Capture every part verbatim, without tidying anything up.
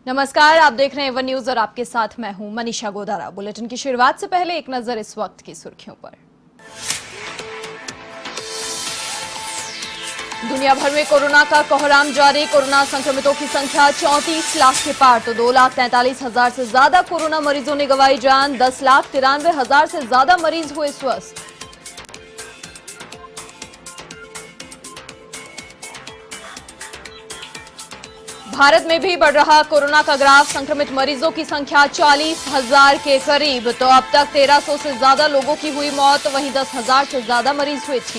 नमस्कार, आप देख रहे हैं वन न्यूज और आपके साथ मैं हूं मनीषा गोदारा। बुलेटिन की शुरुआत से पहले एक नजर इस वक्त की सुर्खियों पर। दुनिया भर में कोरोना का कोहराम जारी। कोरोना संक्रमितों की संख्या चौंतीस लाख के पार तो दो लाख तैंतालीस हजार से ज्यादा कोरोना मरीजों ने गंवाई जान। दस लाख तिरानवे हजार से ज्यादा मरीज हुए स्वस्थ। भारत में भी बढ़ रहा कोरोना का ग्राफ। संक्रमित मरीजों की संख्या चालीस हजार के करीब तो अब तक तेरह सौ से ज्यादा लोगों की हुई मौत। वहीं दस हजार से ज्यादा मरीज हुए ठीक।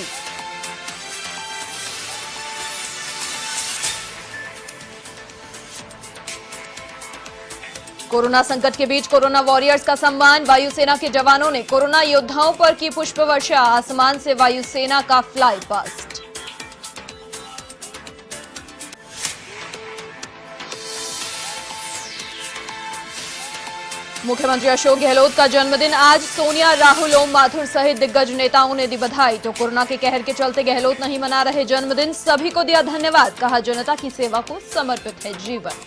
कोरोना संकट के बीच कोरोना वॉरियर्स का सम्मान। वायुसेना के जवानों ने कोरोना योद्धाओं पर की पुष्प वर्षा। आसमान से वायुसेना का फ्लाई पास्ट। मुख्यमंत्री अशोक गहलोत का जन्मदिन आज। सोनिया, राहुल, ओम माथुर सहित दिग्गज नेताओं ने दी बधाई तो कोरोना के कहर के चलते गहलोत नहीं मना रहे जन्मदिन। सभी को दिया धन्यवाद, कहा जनता की सेवा को समर्पित है जीवन।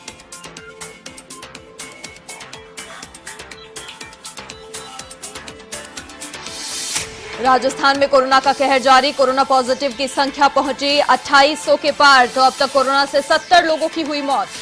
राजस्थान में कोरोना का कहर जारी। कोरोना पॉजिटिव की संख्या पहुंची अट्ठाईस सौ के पार तो अब तक कोरोना से सत्तर लोगों की हुई मौत।